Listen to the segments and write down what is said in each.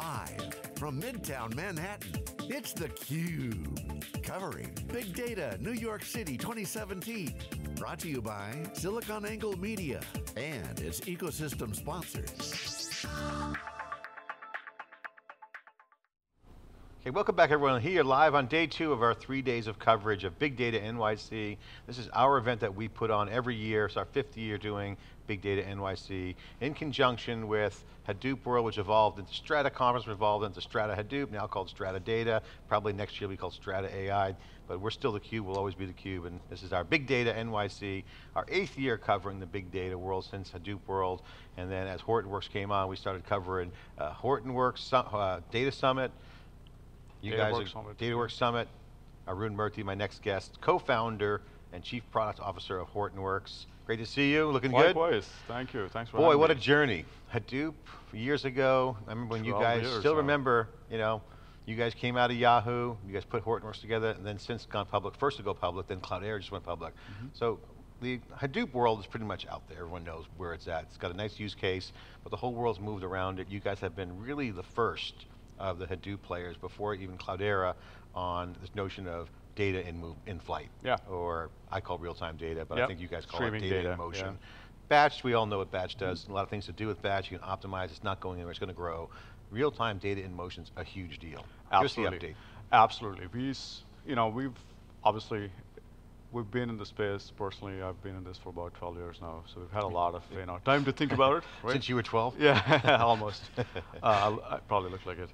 Live from Midtown Manhattan, it's theCUBE. Covering Big Data New York City 2017. Brought to you by SiliconANGLE Media and its ecosystem sponsors. Okay, welcome back everyone. Here live on day 2 of our 3 days of coverage of Big Data NYC. This is our event that we put on every year. It's our 5th year doing Big Data NYC in conjunction with Hadoop World, which evolved into Strata Conference, evolved into Strata Hadoop, now called Strata Data. Probably next year we call Strata AI, but we're still theCUBE, we'll always be theCUBE, and this is our Big Data NYC, our 8th year covering the Big Data world since Hadoop World, and then as Hortonworks came on, we started covering Hortonworks, Data Summit, DataWorks Summit, Arun Murthy, my next guest, co-founder and Chief Product Officer of Hortonworks. Great to see you, looking good? Likewise, thank you, thanks for having me. Boy, what a journey. Hadoop, years ago, I remember when you guys, still remember, you guys came out of Yahoo, you guys put Hortonworks together, and then since gone public, first to go public, then Cloudera just went public. So the Hadoop world is pretty much out there, everyone knows where it's at. It's got a nice use case, but the whole world's moved around it. You guys have been really the first of the Hadoop players before even Cloudera on this notion of data in flight. Yeah. Or I call real-time data, but I think you guys call it data in motion. Yeah. Batch, we all know what batch does. A lot of things to do with batch, you can optimize, it's not going anywhere, it's going to grow. Real-time data in motion is a huge deal. Absolutely. Just the update. Absolutely. We've been in the space, personally, I've been in this for about 12 years now, so we've had a lot of time to think about it. Right? Since you were 12? Yeah, almost. I probably look like it.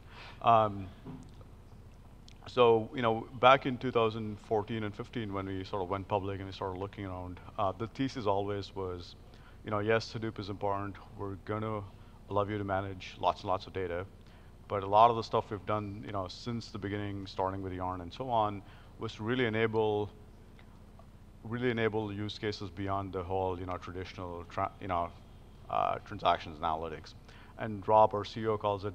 So, back in 2014 and 15 when we sort of went public and we started looking around, the thesis always was, yes, Hadoop is important, we're going to allow you to manage lots and lots of data, but a lot of the stuff we've done, since the beginning, starting with Yarn and so on, was to really enable use cases beyond the whole, traditional, transactions analytics. And Rob, our CEO, calls it,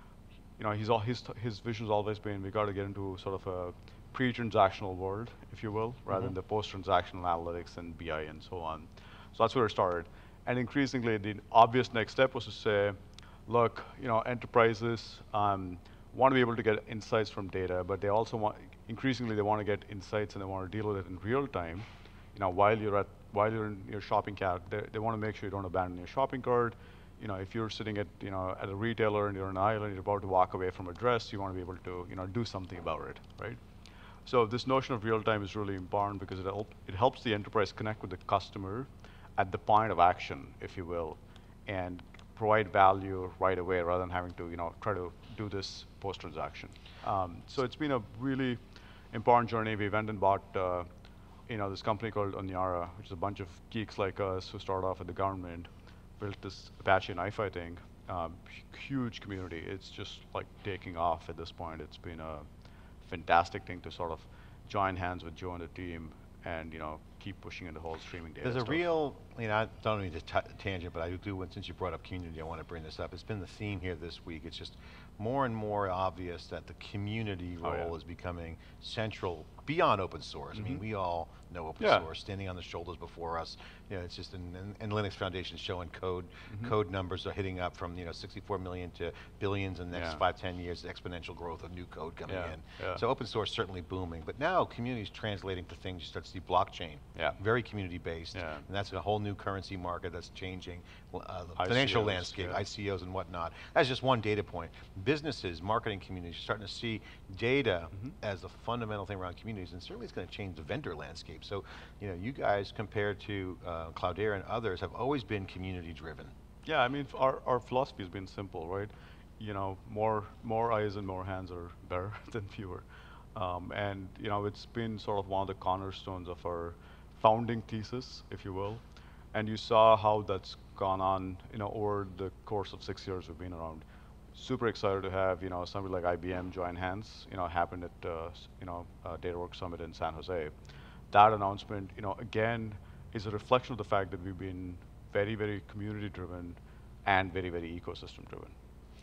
his vision's always been, we got to get into sort of a pre-transactional world, if you will, rather than the post-transactional analytics and BI and so on. So that's where it started. And increasingly, the obvious next step was to say, look, enterprises want to be able to get insights from data, but they also increasingly they want to get insights and they want to deal with it in real time. While you're in your shopping cart, they want to make sure you don't abandon your shopping cart. If you're sitting at at a retailer and you're on an island, you're about to walk away from a dress, you want to be able to do something about it, right? So this notion of real time is really important because it helps the enterprise connect with the customer at the point of action, if you will, and provide value right away rather than having to try to do this post transaction. So it's been a really important journey. We went and bought this company called Onyara, which is a bunch of geeks like us who started off at the government, built this Apache NiFi thing. Huge community. It's just like taking off at this point. It's been a fantastic thing to sort of join hands with Joe and the team and keep pushing into the whole streaming data. There's a real, I don't need to tangent, but I do, since you brought up community, I want to bring this up. It's been the theme here this week. It's just more and more obvious that the community role is becoming central beyond open source. I mean, we all know open source, standing on the shoulders before us. It's just, and Linux Foundation showing code numbers are hitting up from 64 million to billions in the next 5-10 years, exponential growth of new code coming in. So open source certainly booming, but now community's translating to things, you start to see blockchain, very community based, and that's a whole new currency market that's changing the financial landscape, ICOs and whatnot. That's just one data point. Businesses, marketing communities, you're starting to see data as a fundamental thing around communities, and certainly it's going to change the vendor landscape. So, you guys compared to Cloudera and others have always been community driven. Yeah, I mean, our philosophy has been simple, right? More eyes and more hands are better than fewer. And it's been sort of one of the cornerstones of our founding thesis, if you will. And you saw how that's gone on, over the course of 6 years we've been around. Super excited to have, somebody like IBM join hands. Happened at, DataWorks Summit in San Jose. That announcement, again, is a reflection of the fact that we've been very, very community driven and very, very ecosystem driven.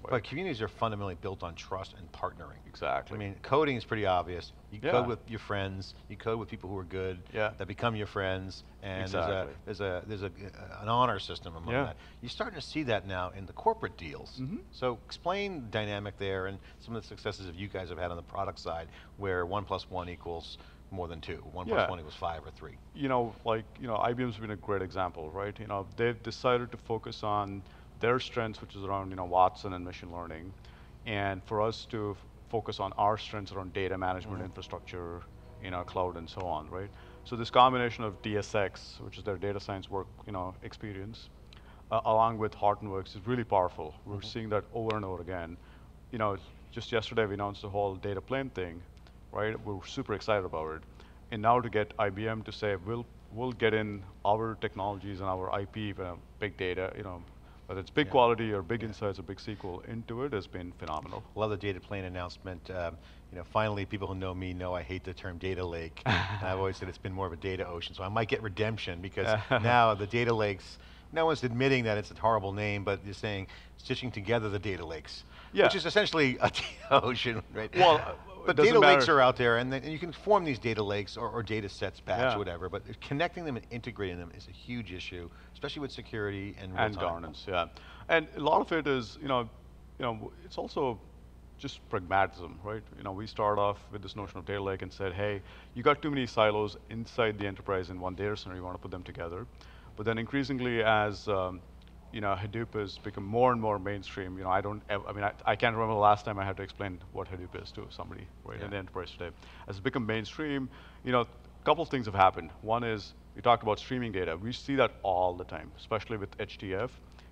Right? But communities are fundamentally built on trust and partnering. Exactly. I mean, coding is pretty obvious. You Yeah. code with your friends, you code with people who are good, Yeah. that become your friends, and Exactly. there's an honor system among Yeah. that. You're starting to see that now in the corporate deals. So explain the dynamic there and some of the successes that you guys have had on the product side, where 1 + 1 equals more than 2, 1 + 1 equals 5 or 3. IBM's been a great example, right? They've decided to focus on their strengths, which is around, Watson and machine learning, and for us to focus on our strengths around data management, infrastructure, cloud, and so on, right? So this combination of DSX, which is their data science work, experience, along with Hortonworks is really powerful. We're seeing that over and over again. Just yesterday we announced the whole data plane thing, right? We're super excited about it. And now to get IBM to say, we'll get in our technologies and our IP, big data, whether it's big quality or big insights or big SQL into it has been phenomenal. Love the data plane announcement. Finally, people who know me know I hate the term data lake. And I've always said it's been more of a data ocean, so I might get redemption because now the data lakes, no one's admitting that it's a horrible name, but you're saying stitching together the data lakes, which is essentially a data ocean, right? Well, but data lakes are out there, and you can form these data lakes or data sets, batch, whatever, but connecting them and integrating them is a huge issue, especially with security and real-time. Governance, yeah. And a lot of it is, it's also just pragmatism, right? We start off with this notion of data lake and said, hey, you got too many silos inside the enterprise in one data center, you want to put them together. But then increasingly as Hadoop has become more and more mainstream. I can't remember the last time I had to explain what Hadoop is to somebody in the enterprise today. As it's become mainstream, a couple of things have happened. One is, we talked about streaming data. We see that all the time, especially with HDF.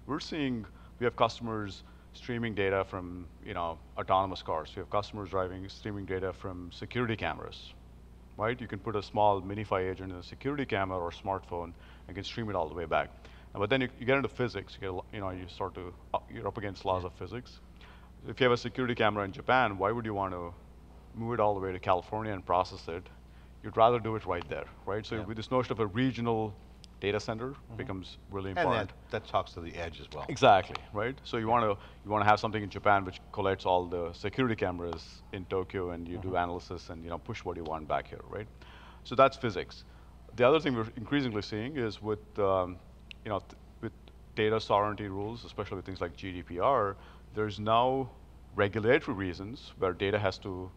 We have customers streaming data from autonomous cars. We have customers streaming data from security cameras, right? You can put a small MiFi agent in a security camera or smartphone and can stream it all the way back. But then you get into physics. You're up against laws of physics. If you have a security camera in Japan, why would you want to move it all the way to California and process it? You'd rather do it right there, right? So with this notion of a regional data center becomes really important. And that talks to the edge as well. Exactly, right? So you want to have something in Japan which collates all the security cameras in Tokyo, and you do analysis and push what you want back here, right? So that's physics. The other thing we're increasingly seeing is with with data sovereignty rules, especially with things like GDPR, there's now regulatory reasons where data has to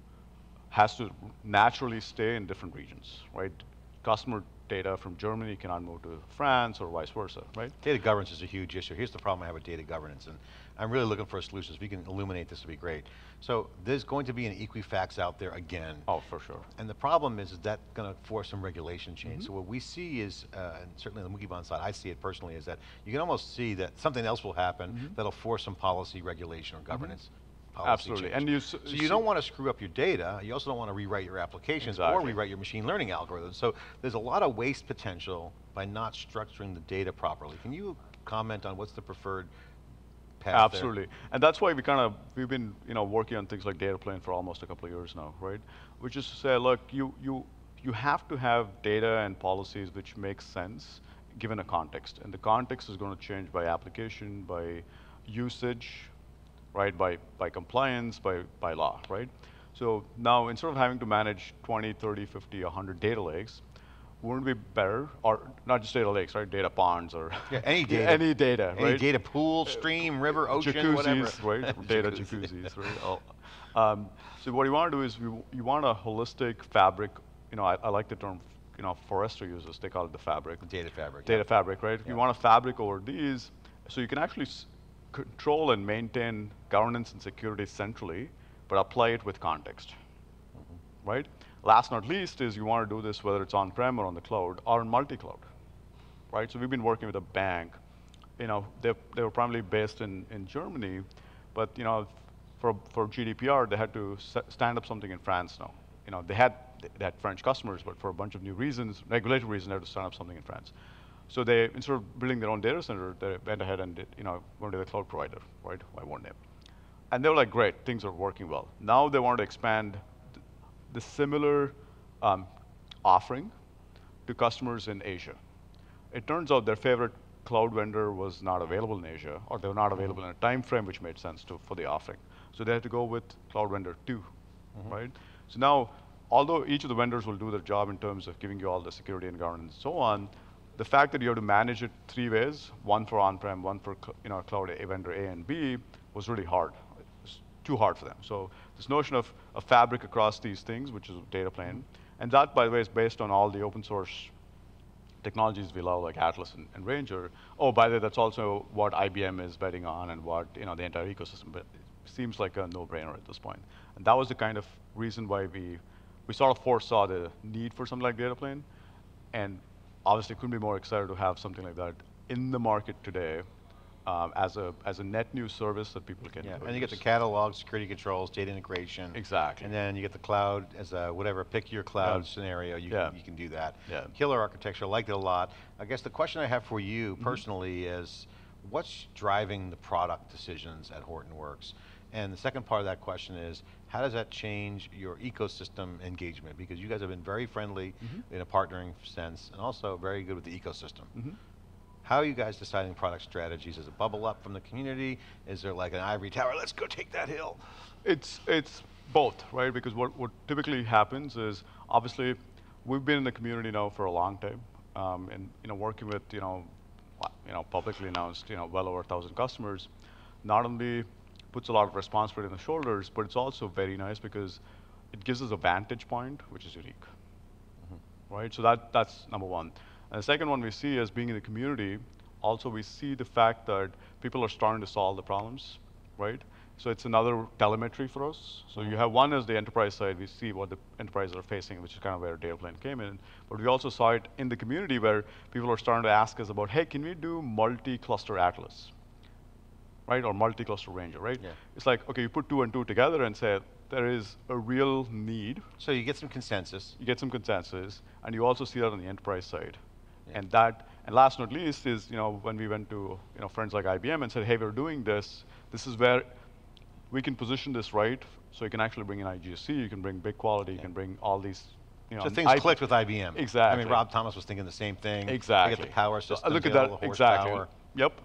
naturally stay in different regions, right? Customer data from Germany cannot move to France or vice versa, right? Data governance is a huge issue. Here's the problem I have with data governance, and I'm really looking for a solution. If we can illuminate this, would be great. So there's going to be an Equifax out there again. Oh, for sure. And the problem is that going to force some regulation change. So what we see is, and certainly on the Wikibon side, I see it personally, is that you can almost see that something else will happen that'll force some policy regulation or governance. Absolutely. Change. And so you don't want to screw up your data, you also don't want to rewrite your applications or rewrite your machine learning algorithms. So there's a lot of waste potential by not structuring the data properly. Can you comment on what's the preferred path Absolutely. there? And that's why we've been working on things like data plane for almost a couple of years now, right? Which is to say, look, you have to have data and policies which make sense given a context. And the context is going to change by application, by usage, right, by compliance, by law, right? So now instead of having to manage 20, 30, 50, 100 data lakes, wouldn't it be better, or not just data lakes, right? Data ponds or any data. Any data, right? Any data pool, stream, river, ocean, jacuzzis, whatever. Right? Data jacuzzis, right? So what you want to do is you want a holistic fabric. I like the term, Forrester uses, they call it the fabric. The data fabric. Data fabric, right? You want a fabric over these, so you can actually control and maintain governance and security centrally, but apply it with context, right? Last not least is you want to do this whether it's on-prem or on the cloud or in multi-cloud, right? So we've been working with a bank. They were primarily based in Germany, but for GDPR they had to stand up something in France now. They had French customers, but for a bunch of new reasons, regulatory reasons, they had to stand up something in France. So they, instead of building their own data center, they went ahead and went to the cloud provider, right? Why wouldn't they? And they were like, great, things are working well. Now they want to expand the similar offering to customers in Asia. It turns out their favorite cloud vendor was not available in Asia, or they were not available in a time frame which made sense for the offering. So they had to go with cloud vendor 2, right? So now, although each of the vendors will do their job in terms of giving you all the security and governance and so on, the fact that you have to manage it 3 ways, one for on-prem, one for cloud vendor A and B, was really hard. It's too hard for them. So this notion of a fabric across these things, which is a data plane, and that, by the way, is based on all the open source technologies we love, like Atlas and Ranger. Oh, by the way, that's also what IBM is betting on, and what the entire ecosystem. But it seems like a no-brainer at this point. And that was the kind of reason why we sort of foresaw the need for something like data plane, and obviously couldn't be more excited to have something like that in the market today, as a net new service that people can use. And you get the catalog, security controls, data integration. Exactly. And then you get the cloud as a whatever, pick your cloud scenario, you can do that. Yeah. Killer architecture, liked it a lot. I guess the question I have for you personally is, what's driving the product decisions at Hortonworks? And the second part of that question is, how does that change your ecosystem engagement? Because you guys have been very friendly in a partnering sense, and also very good with the ecosystem. How are you guys deciding product strategies? Does it bubble up from the community? Is there like an ivory tower, let's go take that hill? It's both, right? Because what typically happens is, obviously, we've been in the community now for a long time, and working with publicly announced well over 1,000 customers, not only puts a lot of responsibility on the shoulders, but it's also very nice because it gives us a vantage point which is unique, right? So that's number one. And the second one we see as being in the community, also we see the fact that people are starting to solve the problems, right? So it's another telemetry for us. So you have one as the enterprise side, we see what the enterprises are facing, which is kind of where data plane came in. But we also saw it in the community where people are starting to ask us about, hey, can we do multi-cluster Atlas? Right, or multi-cluster Ranger, right? Yeah. It's like, okay, you put 2 and 2 together and say, there is a real need. So you get some consensus. You get some consensus, and you also see that on the enterprise side. Yeah. And last but not least is, when we went to friends like IBM and said, hey, we're doing this, this is where we can position this right, so you can actually bring in IGSC, you can bring BigQuality, you can bring all these, So things clicked with IBM. Exactly. I mean, Rob Thomas was thinking the same thing. Exactly. You get the power system, look at the that, horsepower. exactly. Yep.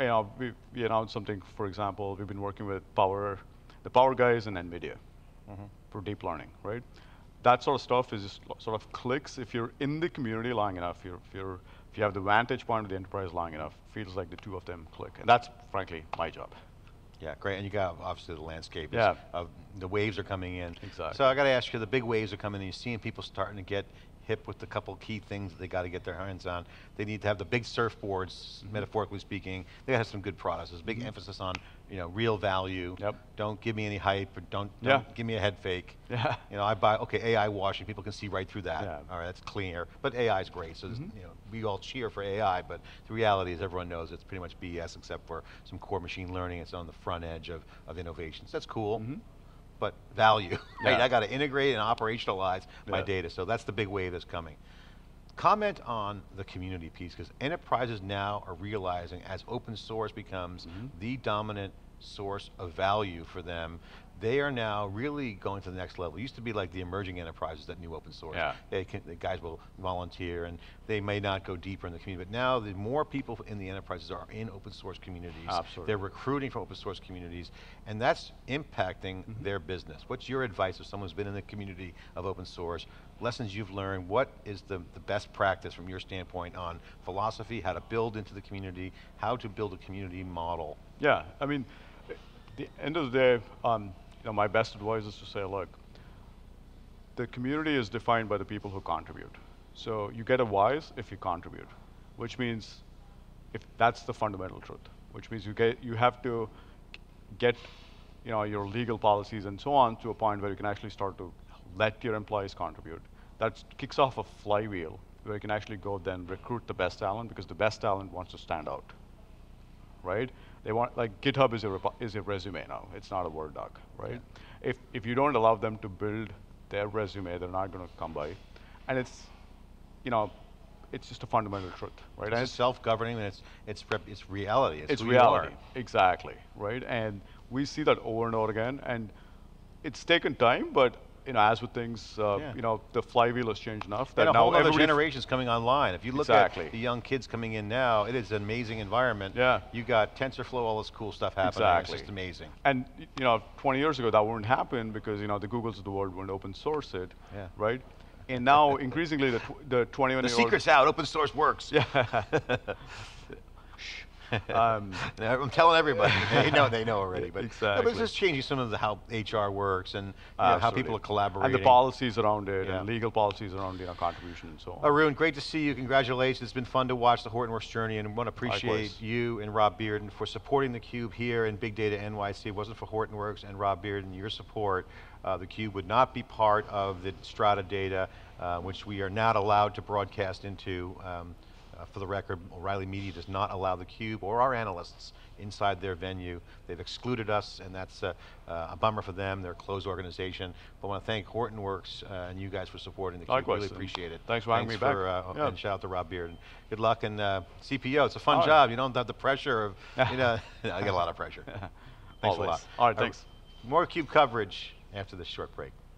We announced something, for example, we've been working with the power guys and NVIDIA for deep learning, right? That sort of stuff is just sort of clicks if you're in the community long enough, if you have the vantage point of the enterprise long enough, feels like the two of them click. And that's, frankly, my job. Yeah, great, and you got obviously the landscape. Yeah. The waves are coming in. Exactly. So I got to ask you, the big waves are coming in, you're seeing people starting to get hip with a couple key things that they got to get their hands on. They need to have the big surfboards, metaphorically speaking. They have some good products. There's a big emphasis on real value. Yep. Don't give me any hype, or don't give me a head fake. Yeah. I buy, AI washing, people can see right through that. Yeah. All right, that's clear. But AI is great, so we all cheer for AI, but the reality is everyone knows it's pretty much BS except for some core machine learning. It's on the front edge of innovations. That's cool. But value, right? I got to integrate and operationalize my data, so that's the big wave that's coming. Comment on the community piece, because enterprises now are realizing as open source becomes the dominant source of value for them, they are now really going to the next level. It used to be like the emerging enterprises that knew open source. Yeah. The guys will volunteer and they may not go deeper in the community, but now the more people in the enterprises are in open source communities. Absolutely. They're recruiting from open source communities, and that's impacting their business. What's your advice if someone's been in the community of open source, lessons you've learned, what is the best practice from your standpoint on philosophy, how to build into the community, how to build a community model? Yeah, I mean, at the end of the day, my best advice is to say, look, the community is defined by the people who contribute. So you get a wise if you contribute, which means if that's the fundamental truth, which means you have to get your legal policies and so on to a point where you can actually start to let your employees contribute. That kicks off a flywheel where you can actually go then recruit the best talent, because the best talent wants to stand out, right? They want, like GitHub is a resume now. It's not a Word doc, right? Yeah. If you don't allow them to build their resume, they're not going to come by. And it's just a fundamental truth, right? It's self-governing, and it's reality. It's reality, exactly, right? And we see that over and over again, and it's taken time, but as with things, the flywheel has changed enough that And a now whole other everybody generation's coming online. If you look Exactly. at the young kids coming in now, it is an amazing environment. Yeah. You got TensorFlow, all this cool stuff happening. Exactly. It's just amazing. And 20 years ago that wouldn't happen because the Googles of the world wouldn't open source it, Yeah. right? And now increasingly the 21-year-old. The secret's out. Open source works. Yeah. I'm telling everybody. They know already. But, Exactly. but it's just changing some of how HR works and how people are collaborating. And the policies around it, Yeah. and legal policies around contribution and so on. Arun, great to see you. Congratulations. It's been fun to watch the Hortonworks journey, and I want to appreciate Likewise. you and Rob Bearden for supporting theCUBE here in Big Data NYC. If it wasn't for Hortonworks and Rob Bearden, your support, theCUBE would not be part of the Strata data, which we are not allowed to broadcast into. For the record, O'Reilly Media does not allow theCUBE or our analysts inside their venue. They've excluded us, and that's a bummer for them. They're a closed organization. But I want to thank Hortonworks and you guys for supporting theCUBE. Likewise. Really appreciate it. Thanks for having me back. And shout out to Rob Bearden. Good luck, and CPO, it's a fun job. You don't have the pressure of, I get a lot of pressure. Thanks Always. a lot. All right, thanks. More CUBE coverage after this short break.